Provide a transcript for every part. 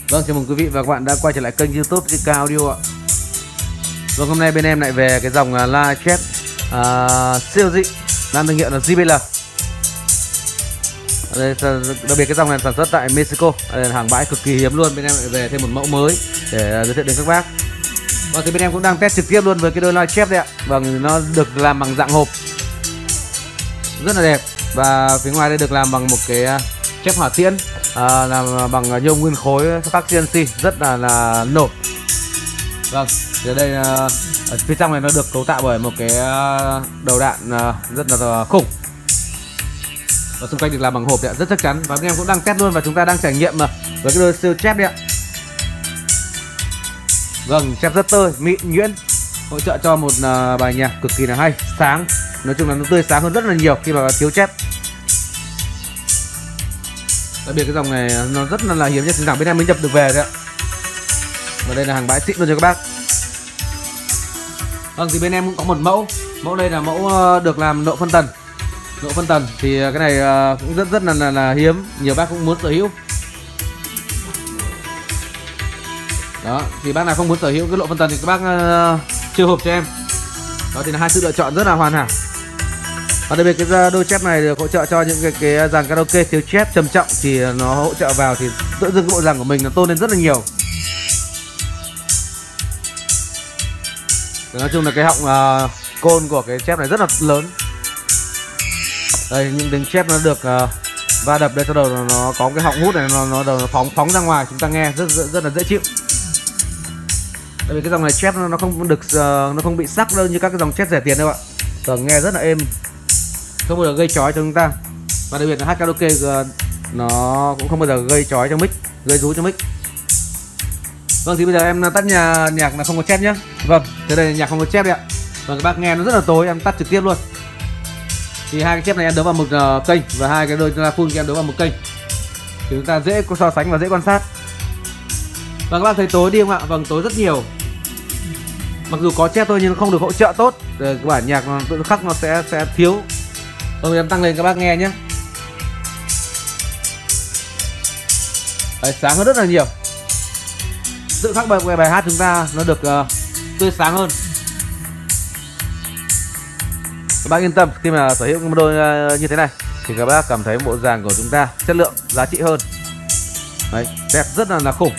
Vâng, chào mừng quý vị và các bạn đã quay trở lại kênh YouTube JK Audio ạ. Vâng, hôm nay bên em lại về cái dòng la chép siêu dị mang thương hiệu là JBL. Đặc biệt cái dòng này sản xuất tại Mexico, đây là hàng bãi cực kỳ hiếm luôn. Bên em lại về thêm một mẫu mới để giới thiệu đến các bác. Vâng, thì bên em cũng đang test trực tiếp luôn với cái đôi la chép đấy ạ. Vâng, nó được làm bằng dạng hộp rất là đẹp, và phía ngoài đây được làm bằng một cái chép hỏa tiễn, làm bằng nhôm nguyên khối các CNC rất là nổi. Vâng, thì ở đây ở phía trong này nó được cấu tạo bởi một cái đầu đạn rất là khủng, và xung quanh được làm bằng hộp đấy, rất chắc chắn. Và bên em cũng đang test luôn và chúng ta đang trải nghiệm với cái đôi siêu chép đấy ạ. Vâng, chép rất tơi, mịn, nhuyễn, hỗ trợ cho một bài nhạc cực kỳ là hay, sáng. Nói chung là nó tươi sáng hơn rất là nhiều khi mà thiếu chép. Đặc biệt cái dòng này nó rất là hiếm nhất, thẳng bên em mới nhập được về đấy ạ. Và đây là hàng bãi xịn luôn cho các bác. Vâng, thì bên em cũng có một mẫu đây là mẫu được làm nộ phân tần. Thì cái này cũng rất là hiếm, nhiều bác cũng muốn sở hữu. Đó, thì bác nào không muốn sở hữu cái lộ phân tần thì các bác chưa hộp cho em. Đó thì là hai sự lựa chọn rất là hoàn hảo. Và đặc biệt cái đôi chép này được hỗ trợ cho những cái dàn karaoke thiếu chép trầm trọng, thì nó hỗ trợ vào thì tự dưng cái bộ dàn của mình nó tôn lên rất là nhiều. Nói chung là cái họng côn của cái chép này rất là lớn. Đây, những tiếng chép nó được va đập đây, sau đầu nó có cái họng hút này, nó phóng ra ngoài, chúng ta nghe rất là dễ chịu. Tại vì cái dòng này chép nó không bị sắc đâu như các cái dòng chép rẻ tiền đâu ạ. Còn nghe rất là êm, không bao giờ gây chói cho chúng ta. Và đặc biệt là hát karaoke nó cũng không bao giờ gây chói cho mic, gây rú cho mic. Vâng, thì bây giờ em tắt nhạc là không có chép nhé. Vâng, thế đây là nhạc không có chép đấy ạ. Vâng, các bác nghe nó rất là tối, em tắt trực tiếp luôn. Thì hai cái chép này em đấu vào một kênh, và hai cái đôi la full em đấu vào một kênh, thì chúng ta dễ so sánh và dễ quan sát. Và các bác thấy tối đi không ạ? Vâng, tối rất nhiều. Mặc dù có chép thôi nhưng không được hỗ trợ tốt, cái bản nhạc tự khắc nó sẽ thiếu. Vâng, em tăng lên các bác nghe nhé. Đấy, sáng hơn rất là nhiều. Tự khắc bài hát chúng ta nó được tươi sáng hơn. Các bác yên tâm, khi mà sở hữu một đôi như thế này thì các bác cảm thấy bộ dàn của chúng ta chất lượng, giá trị hơn. Đấy, đẹp rất là khủng.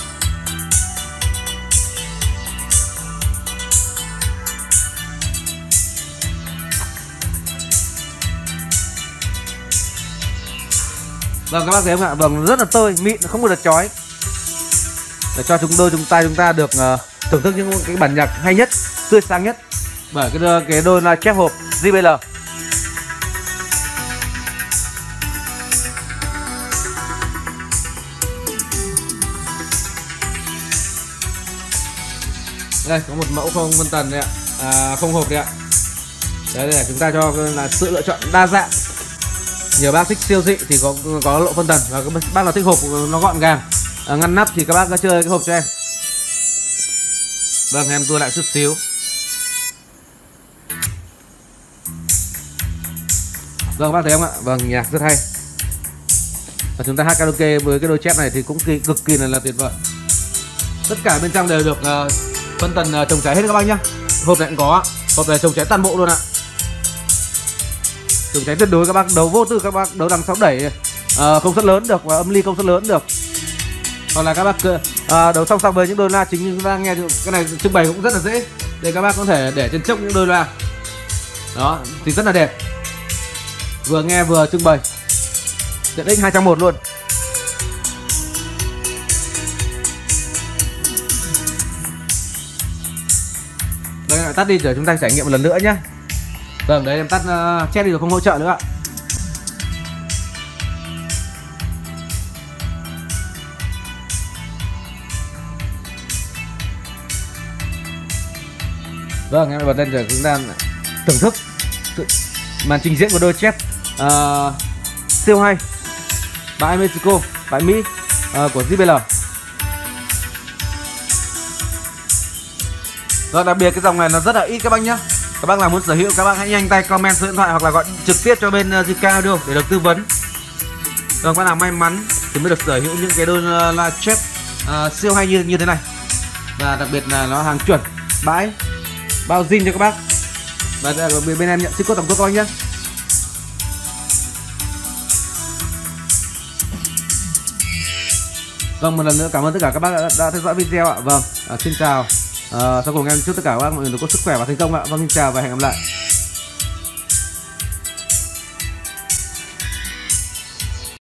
Vâng, các bác thấy không ạ? Vâng, rất là tơi, mịn, không bao giờ chói, để cho chúng ta được thưởng thức những cái bản nhạc hay nhất, tươi sáng nhất bởi cái đôi la chép hộp JBL. Đây có một mẫu không phân tần đây ạ, không hộp đây ạ. Đấy, để chúng ta cho là sự lựa chọn đa dạng. Nhiều bác thích siêu dị thì có lộ phân tần, và các bác nào thích hộp nó gọn gàng, ngăn nắp thì các bác cứ chơi cái hộp cho em. Vâng, em tua lại chút xíu. Vâng, các bác thấy không ạ? Vâng, nhạc rất hay. Và chúng ta hát karaoke với cái đôi chép này thì cũng cực kỳ là tuyệt vời. Tất cả bên trong đều được phân tần trồng cháy hết các bác nhá. Hộp này cũng có, hộp này trồng cháy toàn bộ luôn ạ. Trồng cháy tuyệt đối, các bác đấu vô tư, các bác đấu đằng 6 đẩy công suất lớn được, và âm ly công suất lớn được. Hoặc là các bác đấu song song với những đôi la chính như chúng ta nghe. Cái này trưng bày cũng rất là dễ, để các bác có thể để trên chốc những đôi la đó thì rất là đẹp, vừa nghe vừa trưng bày, tiện ích 2 trong 1 luôn. Đây, lại tắt đi để chúng ta trải nghiệm một lần nữa nhé. Vâng, đấy em tắt chép đi rồi, không hỗ trợ nữa ạ. Vâng, em bật lên để chúng ta thưởng thức màn trình diễn của đôi chép siêu hay bãi Mexico, bãi Mỹ của JBL. Và đặc biệt cái dòng này nó rất là ít các bác nhé. Các bác nào muốn sở hữu, các bác hãy nhanh tay comment số điện thoại hoặc là gọi trực tiếp cho bên JK Audio để được tư vấn. Các bác nào may mắn thì mới được sở hữu những cái đôi la chép siêu hay như thế này, và đặc biệt là nó hàng chuẩn, bãi bao zin cho các bác. Và bên em nhận ship code toàn quốc các bác nhé. Vâng, một lần nữa cảm ơn tất cả các bác đã theo dõi video ạ. Vâng, xin chào. Sau cùng em chúc tất cả các bác mọi người có sức khỏe và thành công ạ. Vâng, xin chào và hẹn gặp lại.